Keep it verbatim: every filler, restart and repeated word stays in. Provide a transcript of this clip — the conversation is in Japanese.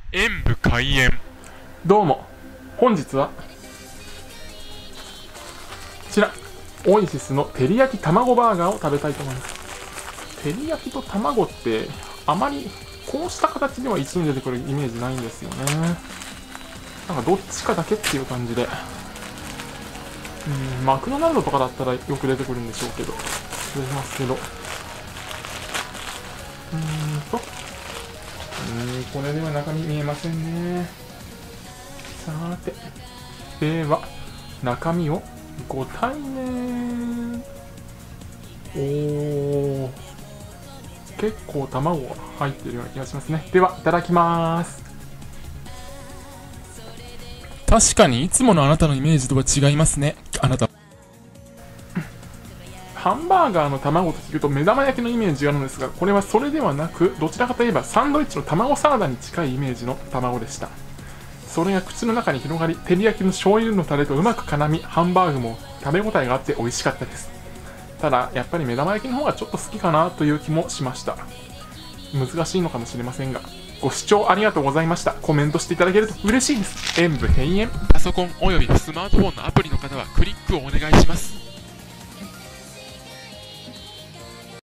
演武開演。 どうも、本日はこちらオイシスの照り焼き卵バーガーを食べたいと思います。照り焼きと卵ってあまりこうした形では一度に出てくるイメージないんですよね。なんかどっちかだけっていう感じで、うん、マクドナルドとかだったらよく出てくるんでしょうけど、出ますけど、うーんとうーんこれでは中身見えませんね。さーて、では中身をご対面。おー、結構卵が入ってるような気がしますね。ではいただきます。 確かにいつものあなたのイメージとは違いますね。あなた。 ハンバーガーの卵と聞くと目玉焼きのイメージがあるのですが、これはそれではなく、どちらかといえばサンドイッチの卵サラダに近いイメージの卵でした。それが口の中に広がり、照り焼きの醤油のタレとうまく絡み、ハンバーグも食べ応えがあって美味しかったです。ただやっぱり目玉焼きの方がちょっと好きかなという気もしました。難しいのかもしれませんが、ご視聴ありがとうございました。コメントしていただけると嬉しいです。演武閉園。 パソコンおよびスマートフォンのアプリの方はクリックをお願いします。